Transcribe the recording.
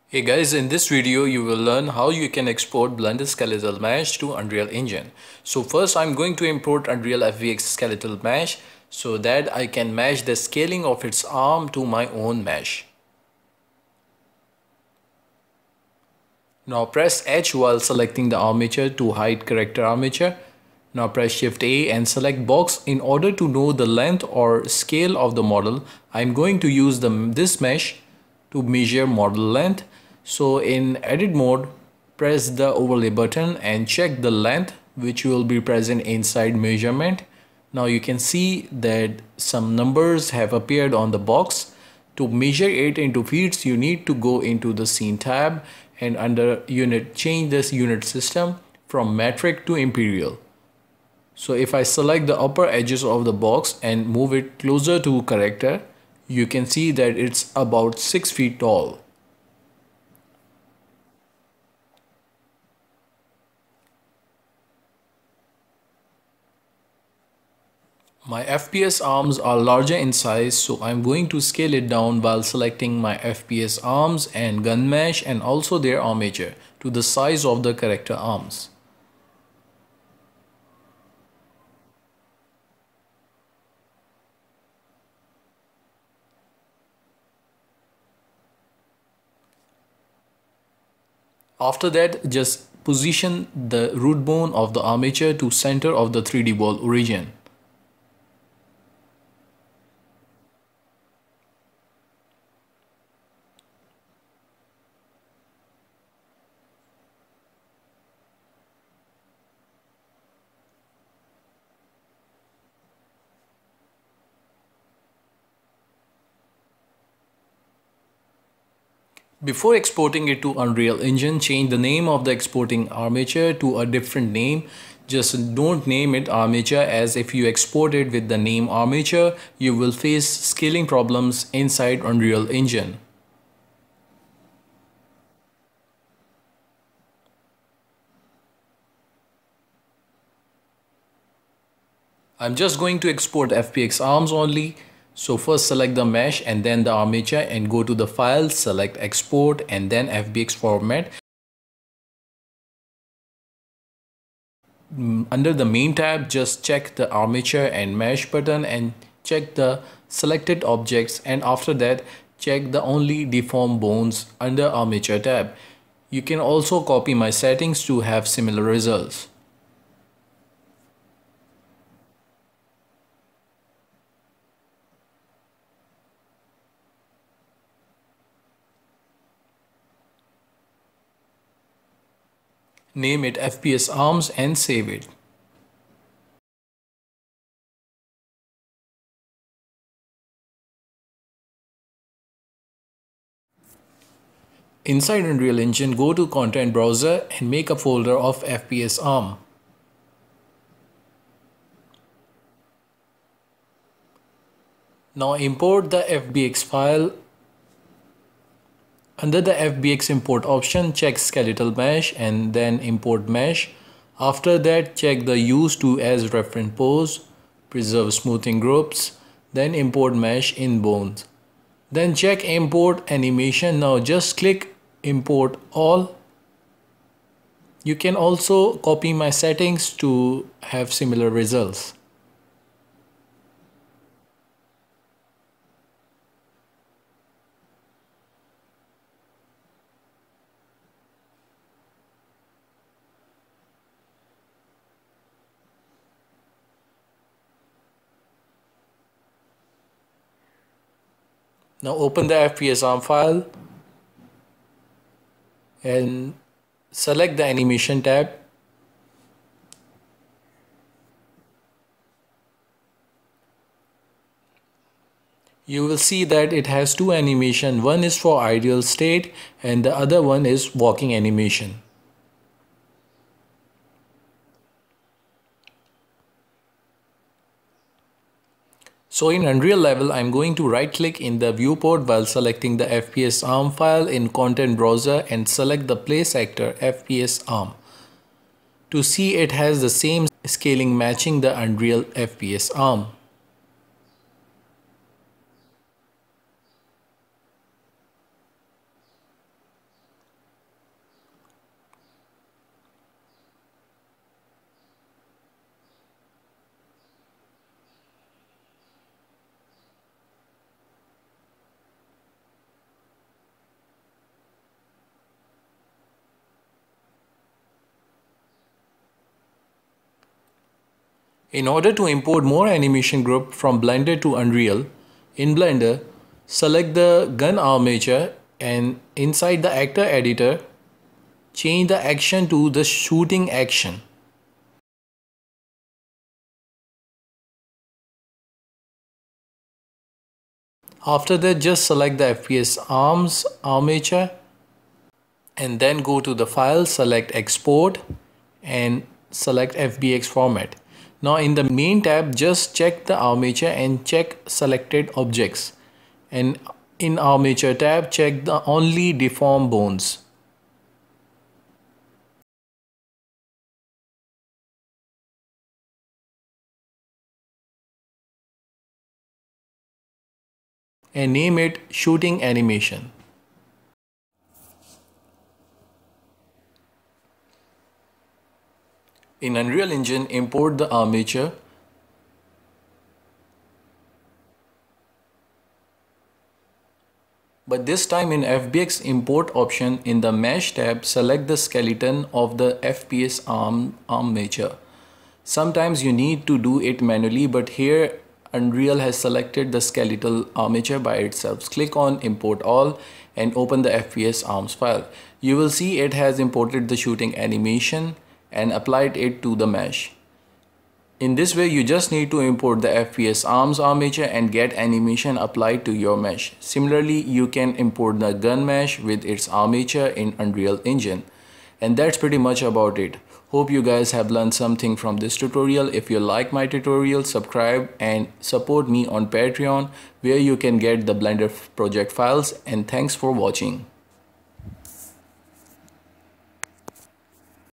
Hey guys, in this video you will learn how you can export Blender Skeletal Mesh to Unreal Engine. So first I'm going to import Unreal FVX Skeletal Mesh so that I can match the scaling of its arm to my own mesh. Now press H while selecting the armature to hide character armature. Now press Shift A and select box. In order to know the length or scale of the model, I'm going to use this mesh to measure model length. So in edit mode, press the overlay button and check the length which will be present inside measurement. Now you can see that some numbers have appeared on the box. To measure it into feet, you need to go into the scene tab and under unit change this unit system from metric to imperial. So if I select the upper edges of the box and move it closer to character, you can see that it's about 6 feet tall. My FPS arms are larger in size, so I'm going to scale it down while selecting my FPS arms and gun mesh and also their armature to the size of the character arms. After that, just position the root bone of the armature to center of the 3D wall origin. Before exporting it to Unreal Engine, change the name of the exporting armature to a different name. Just don't name it armature, as if you export it with the name armature, you will face scaling problems inside Unreal Engine. I'm just going to export FPX arms only. So first select the mesh and then the armature and go to the file, select export and then FBX format. Under the main tab, just check the armature and mesh button and check the selected objects, and after that check the only deform bones under armature tab. You can also copy my settings to have similar results. Name it FPS arms and save it. Inside Unreal Engine, go to Content Browser and make a folder of FPS arm. Now import the FBX file. Under the FBX import option, check Skeletal Mesh and then import mesh. After that, check the use to as reference pose, preserve smoothing groups, then import mesh in bones. Then check import animation. Now just click import all. You can also copy my settings to have similar results. Now open the FPS arm file and select the animation tab. You will see that it has two animations. One is for ideal state and the other one is walking animation. So in Unreal level, I'm going to right click in the viewport while selecting the FPS arm file in Content Browser and select the place actor FPS arm. To see it has the same scaling matching the Unreal FPS arm. In order to import more animation group from Blender to Unreal, in Blender, select the gun armature and inside the actor editor, change the action to the shooting action. After that, just select the FPS arms armature and then go to the file, select export and select FBX format. Now in the main tab, just check the armature and check selected objects, and in armature tab check the only deform bones. And name it shooting animation. In Unreal Engine, import the armature. But this time in FBX import option, in the mesh tab, select the skeleton of the FPS armature. Sometimes you need to do it manually, but here Unreal has selected the skeletal armature by itself. Click on import all and open the FPS arms file. You will see it has imported the shooting animation and applied it to the mesh. In this way, you just need to import the FPS arms armature and get animation applied to your mesh. Similarly, you can import the gun mesh with its armature in Unreal Engine. And that's pretty much about it. Hope you guys have learned something from this tutorial. If you like my tutorial, subscribe and support me on Patreon, where you can get the Blender project files. And thanks for watching.